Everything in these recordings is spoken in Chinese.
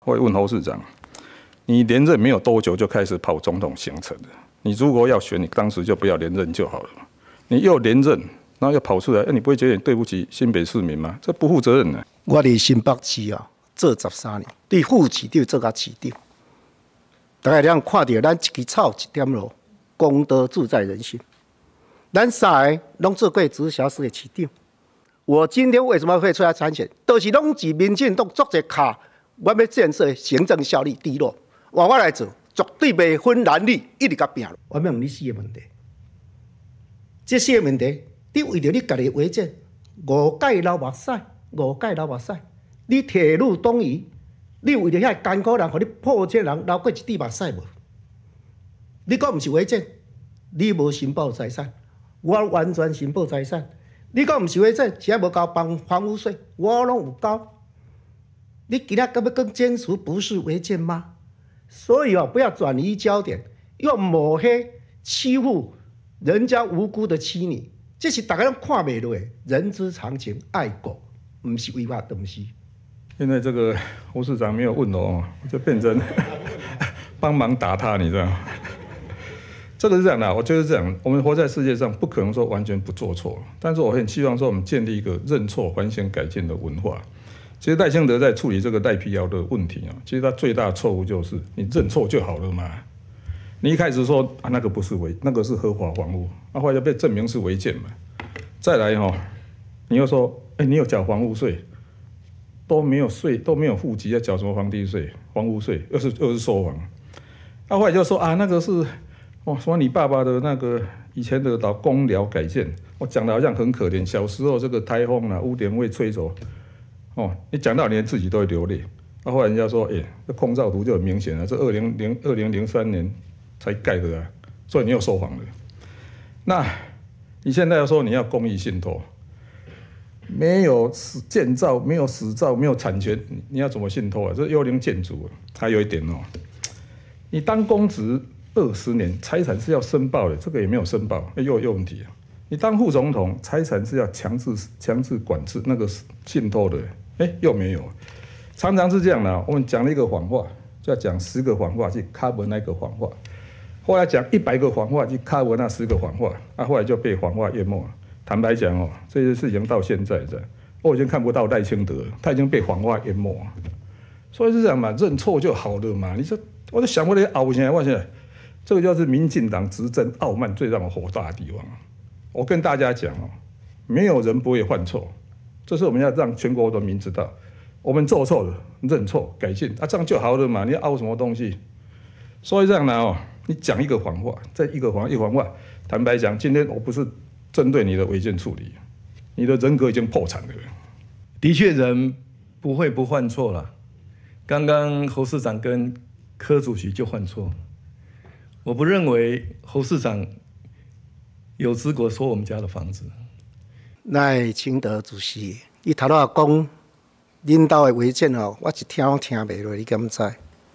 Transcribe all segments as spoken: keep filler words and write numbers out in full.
我会问侯市长，你连任没有多久就开始跑总统行程了，你如果要选，你当时就不要连任就好了。你又连任，然后又跑出来，你不会觉得你对不起新北市民吗？这不负责任呢。 我伫新北市啊，做十三年，对副市长做到市长，大家咱看到咱一枝草一点露，公德自在人心。咱三个拢做过直辖市的市长。我今天为什么会出来参选？都、就是拢是民进党作者卡，我要建设行政效率低落，换我来做，绝对袂分蓝绿，一直甲拼。我要问你四个问题，这四个问题，你为着你家己违建，五届流目屎，五届流目屎，你铁路东移，你为着遐艰苦人，互你破产人流过一滴目屎无？你讲毋是违建，你无申报财产，我完全申报财产。你讲毋是违建，是还无交房房屋税，我拢有交。你今仔敢要更坚持不是违建吗？所以哦，不要转移焦点，用抹黑欺负人家无辜的妻女，这是大家拢看袂落的，人之常情，爱国，毋是违法东西。 现在这个侯市长没有问我，就变成帮忙打他，你知道吗？这个是这样的，我觉得是这样。我们活在世界上，不可能说完全不做错，但是我很希望说，我们建立一个认错、反省、改进的文化。其实赖清德在处理这个赖皮寮的问题啊，其实他最大的错误就是你认错就好了嘛。你一开始说啊那个不是违，那个是合法房屋，那、啊、后来就被证明是违建嘛。再来哈、哦，你又说，哎、欸，你有缴房屋税，都没有税，都没有户籍，要缴什么房地税、房屋税，又是又是收房。那、啊、后来就说啊那个是。哦，说你爸爸的那个以前的老公寮改建，我讲的好像很可怜。小时候这个台风啊，屋顶会吹走，哦，你讲到连自己都会流泪。那、啊、后来人家说，哎、欸，这空照图就很明显了，这二零零二零零三年才盖的啊，所以你又收房了。那你现在要说你要公益信托，没有建造，没有实造，没有产权，你要怎么信托啊？这幽灵建筑、啊，还有一点哦，你当公职。二十年财产是要申报的，这个也没有申报，又有问题啊！你当副总统，财产是要强制强制管制，那个信托的，哎，又没有。常常是这样的，我们讲了一个谎话，就要讲十个谎话去 cover 那个谎话，后来讲一百个谎话去 cover 那十个谎话，啊，后来就被谎话淹没了。坦白讲哦，这些事情到现在在，我已经看不到赖清德，他已经被谎话淹没了。所以是这样嘛，认错就好了嘛。你说，我就想我的熬现在，我现在。这个就是民进党执政傲慢最让我火大的地方。我跟大家讲哦，没有人不会犯错，这是我们要让全国人民知道，我们做错了，认错改进啊，这样就好了嘛。你要凹什么东西？所以这样呢哦，你讲一个谎话，再一个谎一个谎话。坦白讲，今天我不是针对你的违建处理，你的人格已经破产了。 的确，人不会不犯错了。刚刚侯市长跟柯主席就犯错。我不认为侯市长有资格说我们家的房子。 赖清德主席，伊头仔讲恁兜的违建哦，我一听拢听袂落，你敢知？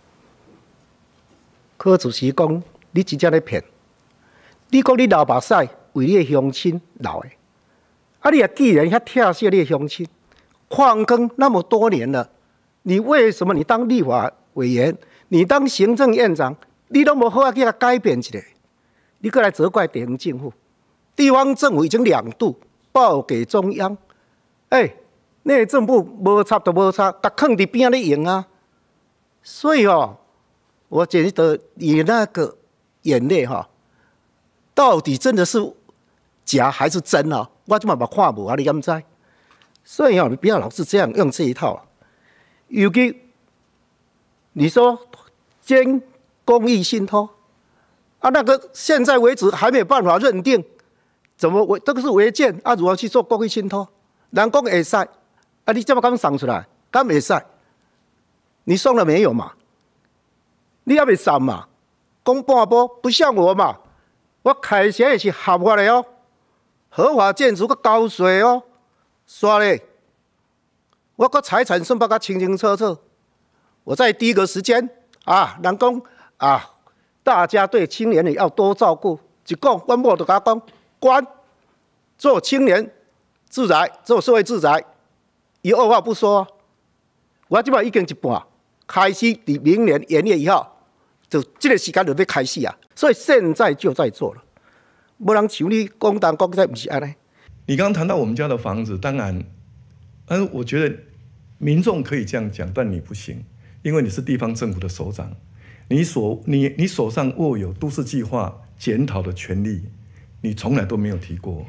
柯主席讲，你真正咧骗。你讲你流目屎为你的乡亲流的，啊，你也既然遐疼惜你的乡亲，矿工那么多年了，你为什么你当立法委员，你当行政院长？你都无好啊，去甲改变一下，你过来责怪地方政府。地方政府已经两度报给中央，哎、欸，内政部无插都无插，甲囥伫边仔咧用啊。所以哦，我觉得你那个眼泪哈、哦，到底真的是假还是真啊？我即嘛嘛看无啊，你敢知？所以哦，你不要老是这样用这一套。尤其你说监。公益信托啊，那个现在为止还没有办法认定，怎么违这个是违建啊？如何去做公益信托？人讲会使啊，你这么刚送出来，敢会使？你送了没有嘛？你还没送嘛？讲半波不像我嘛，我开钱也是合法的哦，合法建筑个交税哦，刷嘞，我个财产申报个清清楚楚，我在第一个时间啊，人讲。啊！大家对青年人要多照顾。一讲，我某就甲讲，关做青年住宅，做社会住宅，伊二话不说，我即摆已经一半， 开始伫明年元月以后，就这个时间就要开始啊。所以现在就在做了，无人像你讲东讲西，不是安尼。 你刚刚谈到我们家的房子，当然，但是我觉得民众可以这样讲，但你不行，因为你是地方政府的首长，你所你你手上握有都市计划检讨的权利，你从来都没有提过。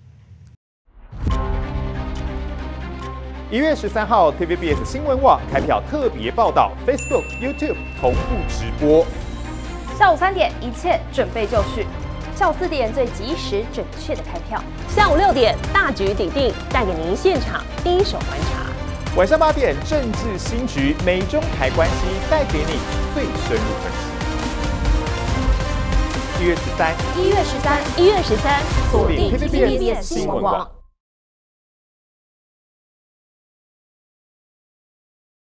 一月十三号 ，T V B S 新闻网开票特别报道 ，Facebook、YouTube 同步直播。 下午三点，一切准备就绪；下午四点，最及时准确的开票； 下午六点，大局鼎定，带给您现场第一手观察； 晚上八点，政治新局，美中台关系带给你最深入分析。一月十三， 一月十三， 一月十三， 锁定 T V B S 新闻网。